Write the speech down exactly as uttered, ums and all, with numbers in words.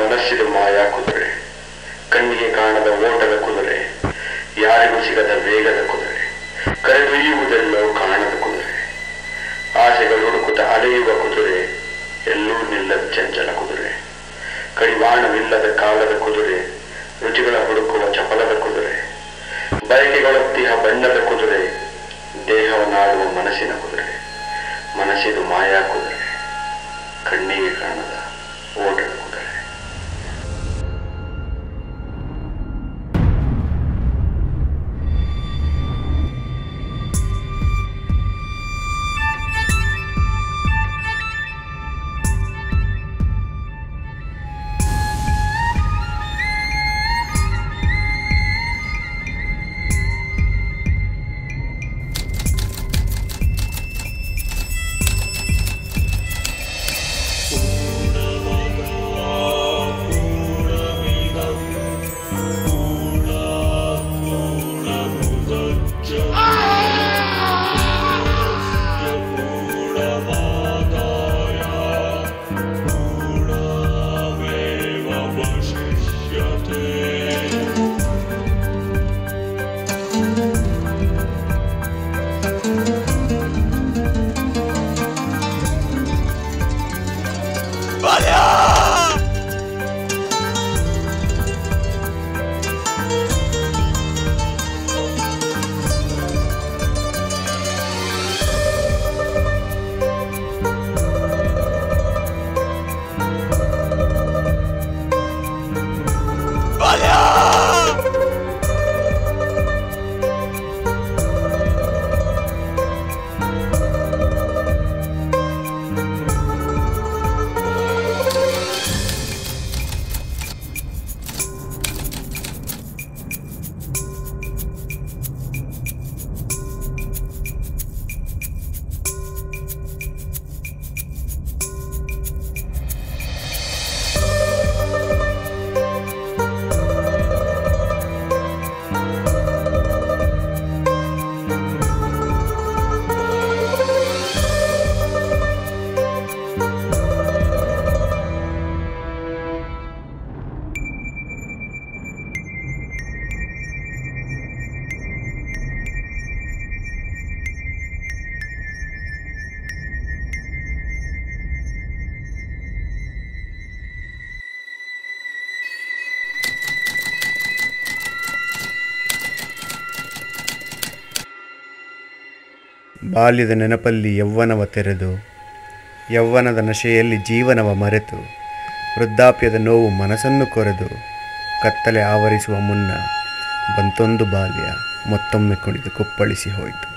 ಮನಸ್ಸಿದು ಮಾಯಾ ಕುದುರೆ, ಕಣ್ಣಿಗೆ ಕಾಣದ ಓಟದ ಕುದುರೆ, ಯಾರಿಗೂ ಸಿಗದ ವೇಗದ ಕುದುರೆ, ಕರೆದೊಯ್ಯುವುದೆಲ್ಲೋ ಕಾಣದ ಕುದುರೆ, ಆಸೆಗಳು ಹುಡುಕುತ್ತ ಅಲೆಯುವ ಕುದುರೆ, ಎಲ್ಲೂ ನಿಲ್ಲದ ಚಂಚಲ ಕುದುರೆ, ಕಡಿವಾಣವಿಲ್ಲದ ಕಾಲದ ಕುದುರೆ, ರುಚಿಗಳ ಹುಡುಕುವ ಚಪಲದ ಕುದುರೆ, ಬಯಕೆಗಳೊತ್ತಿಹ ಬಣ್ಣದ ಕುದುರೆ, ದೇಹವನ್ನಾಡುವ ಮನಸ್ಸಿನ ಕುದುರೆ, ಮನಸ್ಸಿದು ಮಾಯಾ ಕುದುರೆ, ಕಣ್ಣಿಗೆ ಕಾಣದ ಓಟದ ಕುದುರೆ. ಬಾಲ್ಯದ ನೆನಪಲ್ಲಿ ಯೌವನವ ತೆರೆದು, ಯೌವನದ ನಶೆಯಲ್ಲಿ ಜೀವನವ ಮರೆತು, ವೃದ್ಧಾಪ್ಯದ ನೋವು ಮನಸ್ಸನ್ನು ಕೊರೆದು, ಕತ್ತಲೆ ಆವರಿಸುವ ಮುನ್ನ ಬಂತೊಂದು ಬಾಲ್ಯ ಮತ್ತೊಮ್ಮೆ ಕುಣಿದು ಕುಪ್ಪಳಿಸಿ ಹೋಯಿತು.